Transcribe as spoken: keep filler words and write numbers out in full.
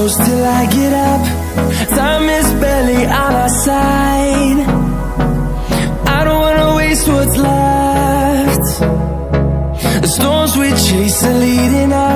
close till I get up. Time is barely on our side. I don't wanna waste what's left. The storms we chase are leading us.